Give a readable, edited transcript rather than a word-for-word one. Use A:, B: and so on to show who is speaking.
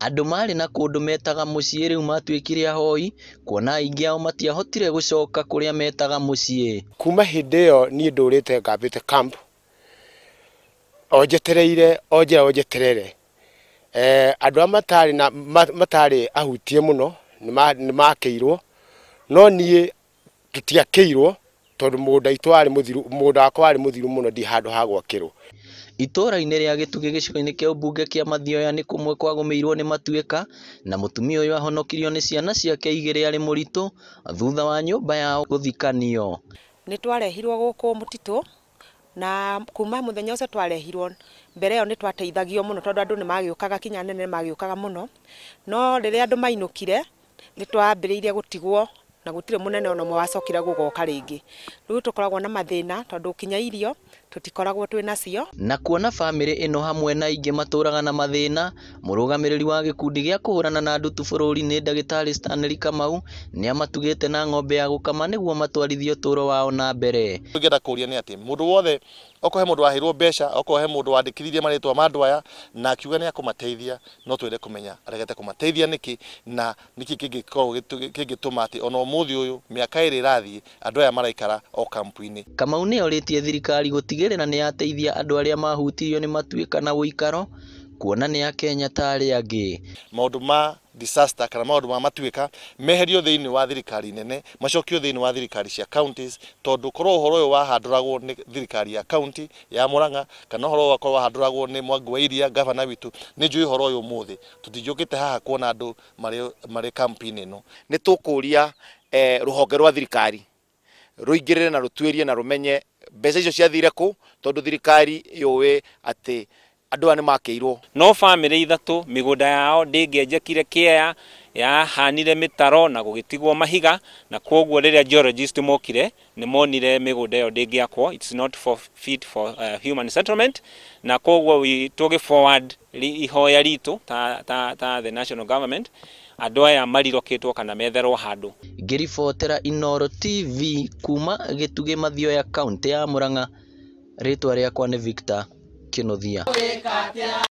A: Andu mari na kundu metaga mucii riu matwikire ahoi kuona aingi ao matiahotire gucoka kuria metaga mucii.
B: Kuuma hindi iyo ni ndurite ngambite camp ojetereire ojeterere andu a matari ahutie muno ni makeirwo no nie tutiakeirwo tondu mugunda itu ari muthiru mugunda wakwa ari muthiru muno ndi handu ha gwakirwo.
A: Itura-ini ria Gitugi gicigo-ini kia ubunge kia Mathioya ni kumwe kwagumiirwo ni matuika na mutumia uyu ahonokirio ni ciana ciake igiri ari muritu thutha wa nyumba yao guthikanio.
C: Ni twarehirwo guku mutitu na kuma muthenya ucio twarehirwo mbere yo ni twateithagio muno tondu andu ni magiukaga kinya nene magiukaga muno no riria andu mainukire ni twambiriirie gutigwo na gutire munene ono mwacokira gugoka ringi. Riu tukoragwo na mathina tondu kinya irio tutikoragwo twina cio.
A: Na kuona family ino hamwe na ingi maturaga na mathina, murugamiriri wa gikundi gia kuhurana na ndutu bururi-ini Ndagitari Stanley Kamau ni amatugite na ng'ombe ya gukama niguo matwarithie uturo wao na mbere.
D: Tugenda kuria ni ati mundu wothe okohe mundu wahirwo mbeca okohe mundu wandikithirie maritwa ma andu aya na akiuga ni akumateithia no twende kumenya aregete kumateithia niki na niki kingituma ati ono muthi uyu miaka iri irathie andu aya maraikara o kampu-ini.
A: Kamau ni oritie thirikari gutigirira ni yateithia andu aria mahutirio ni matuika na uikaro kuona ni Kenya tari angi.
D: Maundu ma disaster kana maundu ma matuika meherio thiini wa thirikari nene macokio thiini wa thirikari cia counties tondu korwo horo uyu wahanduragwo ni thirikari ya county ya Murang'a kana horo wakorwo wahanduragwo ni Mwangi wa Aria governor witu ni njui horo uyu muthi tutijukite haha kuona andu mari campaign ino.
E: Ni tukuria ruhonge rwa thirikari ruingirire na rutwirie na rumenye mbeca icio ciathire ku tondu thirikari yuwe ati andu ani makeirwo
F: no family ithatu migunda yao ndingienjekire kiea ya hanire mitaro na gugitigwo mahiga na koguo riria geologist mokire ni monire migunda yo ndingiakwo it's not for fit for human settlement na koguo we toge forward ihoya ritu ta the national government andu aya mariroketwo kana metherwo handu.
A: Ngiribotera Inooro TV kuma Gitugi Mathioya county ya Murang'a, ritwa riakwa ni Victor Kinothia.